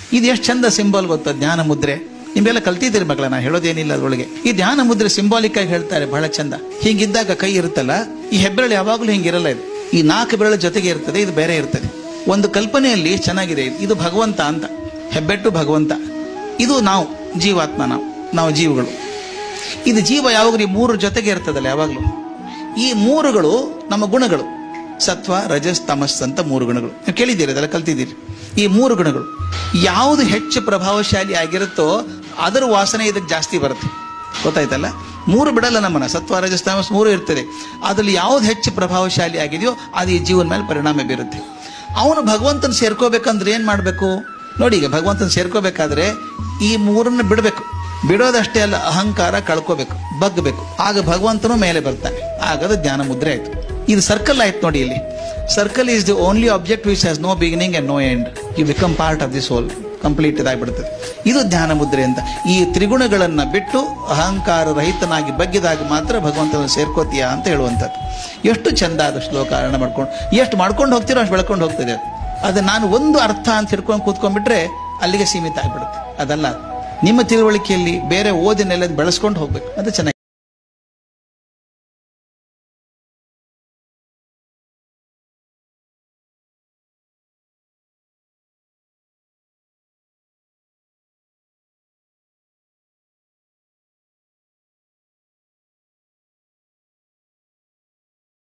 ಇದು ಎಷ್ಟು ಚಂದ ಸಿಂಬಲ್ ಗೊತ್ತಾ, ಧ್ಯಾನ ಮುದ್ರೆ. ನಿಮ್ಗೆಲ್ಲ ಕಲ್ತಿದ್ದೀರಿ ಮಗಳ, ನಾ ಹೇಳೋದೇನಿಲ್ಲ ಅದ್ರೊಳಗೆ. ಈ ಧ್ಯಾನ ಮುದ್ರೆ ಸಿಂಬಾಲಿಕ್ ಆಗಿ ಹೇಳ್ತಾರೆ, ಬಹಳ ಚಂದ. ಹೀಗಿದ್ದಾಗ ಕೈ ಇರುತ್ತಲ್ಲ, ಈ ಹೆಬ್ಬೆರಳು ಯಾವಾಗಲೂ ಹಿಂಗಿರಲ್ಲ. ಇದು ಈ 4 ಬೆರಳು ಜೊತೆಗೆ ಇರ್ತದೆ, ಇದು ಬೇರೆ ಇರ್ತದೆ. ಒಂದು ಕಲ್ಪನೆಯಲ್ಲಿ ಚೆನ್ನಾಗಿದೆ, ಇದು ಭಗವಂತ ಅಂತ, ಹೆಬ್ಬೆಟ್ಟು ಭಗವಂತ, ಇದು ನಾವು ಜೀವಾತ್ಮ, ನಾವು ಜೀವಗಳು. ಇದು ಜೀವ ಯಾವಾಗಲೂ ಈ 3 ಜೊತೆಗೆ ಇರ್ತದಲ್ಲ ಯಾವಾಗಲೂ. ಈ 3ಗಳು ನಮ್ಮ ಗುಣಗಳು, ಸತ್ವ ರಜಸ್ ತಮಸ್ ಅಂತ 3 ಗುಣಗಳು. ನೀವು ಕೇಳಿದ್ದೀರಿ, ಅದೆಲ್ಲ ಕಲ್ತಿದ್ದೀರಿ. ಈ 3 ಗುಣಗಳು ಯಾವುದು ಹೆಚ್ಚು ಪ್ರಭಾವಶಾಲಿ ಆಗಿರುತ್ತೋ ಅದರ ವಾಸನೆ ಇದಕ್ಕೆ ಜಾಸ್ತಿ ಬರುತ್ತೆ, ಗೊತ್ತಾಯ್ತಲ್ಲ. 3 ಬಿಡಲ್ಲ ನಮ್ಮನ್ನ, ಸತ್ವ ರಜಸ್ ತಮಸ್ 3 ಇರ್ತದೆ. ಅದ್ರಲ್ಲಿ ಯಾವ್ದು ಹೆಚ್ಚು ಪ್ರಭಾವಶಾಲಿ ಆಗಿದೆಯೋ ಅದು ಈ ಜೀವನ ಮೇಲೆ ಪರಿಣಾಮ ಬೀರುತ್ತೆ. ಅವನು ಭಗವಂತನ ಸೇರ್ಕೋಬೇಕಂದ್ರೆ ಏನ್ ಮಾಡ್ಬೇಕು ನೋಡಿ. ಈಗ ಭಗವಂತನ ಸೇರ್ಕೋಬೇಕಾದ್ರೆ ಈ 3ನ್ನ ಬಿಡಬೇಕು. ಬಿಡೋದಷ್ಟೇ ಅಲ್ಲ, ಅಹಂಕಾರ ಕಳ್ಕೋಬೇಕು, ಬಗ್ಬೇಕು. ಆಗ ಭಗವಂತನು ಮೇಲೆ ಬರ್ತಾನೆ. ಆಗದ ಜ್ಞಾನ ಮುದ್ರೆ ಆಯ್ತು. ಇದು ಸರ್ಕಲ್ ಆಯ್ತು ನೋಡಿ. ಇಲ್ಲಿ circle is the only object which has no beginning and no end. You become part of this whole, complete ಇದಾಗ್ಬಿಡ್ತದೆ. ಇದು ಧ್ಯಾನ ಮುದ್ರೆ ಅಂತ. ಈ ತ್ರಿಗುಣಗಳನ್ನ ಬಿಟ್ಟು ಅಹಂಕಾರ ರಹಿತನಾಗಿ ಬಗ್ಗಿದಾಗ ಮಾತ್ರ ಭಗವಂತನ ಸೇರ್ಕೋತೀಯ ಅಂತ ಹೇಳುವಂಥದ್ದು. ಎಷ್ಟು ಚಂದ ಆದ ಶ್ಲೋಕ ಅರ್ಣ ಮಾಡ್ಕೊಂಡು, ಎಷ್ಟು ಮಾಡ್ಕೊಂಡು ಹೋಗ್ತೀರೋ ಅಷ್ಟು ಬೆಳ್ಕೊಂಡು ಹೋಗ್ತದೆ. ಅದು ನಾನು ಒಂದು ಅರ್ಥ ಅಂತ ಹಿಡ್ಕೊಂಡು ಕೂತ್ಕೊಂಡ್ಬಿಟ್ರೆ ಅಲ್ಲಿಗೆ ಸೀಮಿತ ಆಗ್ಬಿಡುತ್ತೆ. ಅದಲ್ಲ, ನಿಮ್ಮ ತಿಳುವಳಿಕೆಯಲ್ಲಿ ಬೇರೆ ಓದಿನೆಲ್ಲ ಬೆಳೆಸ್ಕೊಂಡು ಹೋಗ್ಬೇಕು, ಅದು ಚೆನ್ನಾಗಿ.